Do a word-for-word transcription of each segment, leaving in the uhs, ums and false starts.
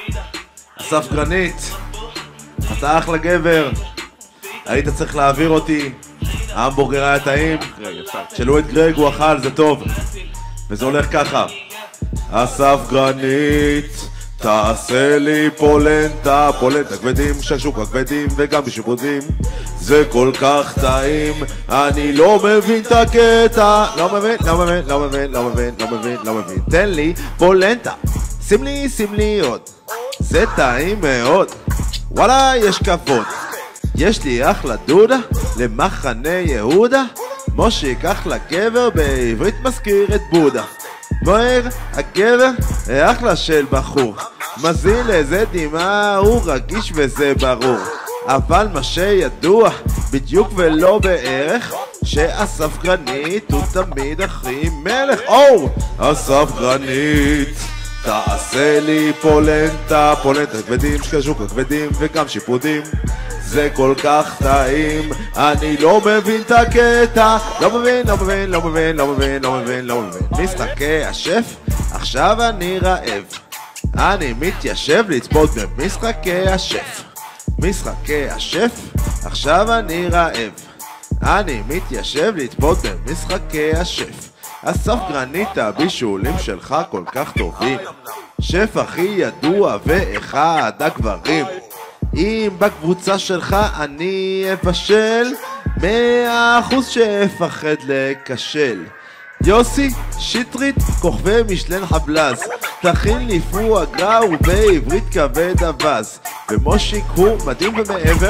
אסף גרנית, אתה אחלה גבר. היית צריך להעביר אותי. ההמבורגר היה טעים. שלו את גרג הוא אכל, זה טוב. וזה הולך ככה. אסף גרנית, תעשה לי פולנטה, פולנטה כבדים, שקשוקה כבדים וגם בשיפודים. זה כל כך טעים, אני לא מבין את הקטע. לא מבין, לא מבין, לא מבין, לא מבין, לא מבין, לא מבין. תן לי פולנטה, שים לי, שים לי עוד. זה טעים מאוד, וואלה יש כבוד. יש לי אחלה דודה למחנה יהודה. מושיק אחלה גבר, בעברית מזכיר את בודה. מוהר הגבר אחלה של בחור, מזיל איזה דמעה, הוא רגיש וזה ברור. אבל מה שידוע בדיוק ולא בערך, שאסף גרנית הוא תמיד הכי מלך. או, אסף גרנית, תעשה לי פולנטה, פולנטה כבדים, שקשוקה כבדים וגם שיפודים. זה כל כך טעים, אני לא מבין את הקטע. לא מבין, לא מבין, לא מבין, לא מבין, לא מבין, לא מבין. משחקי השף, עכשיו אני רעב. אני מתיישב לצפות במשחקי השף. משחקי השף, עכשיו אני רעב. אני מתיישב לצפות במשחקי השף. אסף גרנית, הבישולים שלך כל כך טובים. שף הכי ידוע ואחד הגברים. אם בקבוצה שלך אני אבשל, מאה אחוז שאפחד לקשל. יוסי שטרית, כוכבי משלן חבלז, תכין לי פו אגרה ובעברית כבד אבז. ומושיק הוא מדהים ומעבר,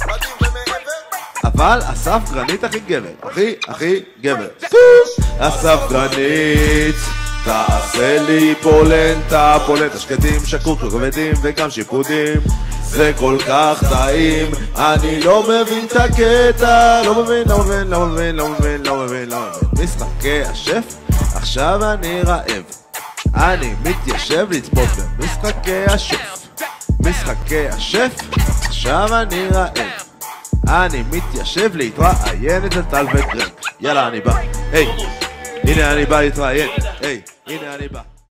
אבל אסף גרנית הכי גבר, הכי הכי גבר. אסף גרנית, תעשה לי פולנטה, פולנטה שקדים, שקוקה כבדים וגם שיפודים. זה כל כך טעים, אני לא מבין את הקטע. לא מבין, לא מבין, לא מבין, לא מבין, לא מבין, לא מבין. משחקי השף, עכשיו אני רעב. אני מתיישב לצפות במשחקי השף. משחקי השף, עכשיו אני רעב. אני מתיישב להתראיין אצל טל וגרג. יאללה אני בא, היי, הנה אני בא להתראיין, היי, הנה אני בא.